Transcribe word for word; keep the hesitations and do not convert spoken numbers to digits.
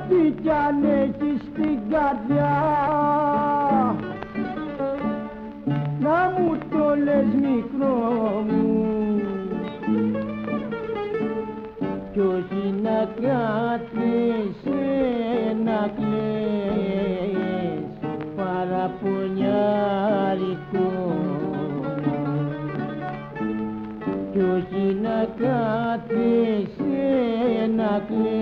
Ό,τι κι αν έχεις στην καρδιά να μου το λες μικρό μου κι όχι να κάθεσαι να κλαις παραπονιάρικο κι όχι να κάθεσαι να κλαις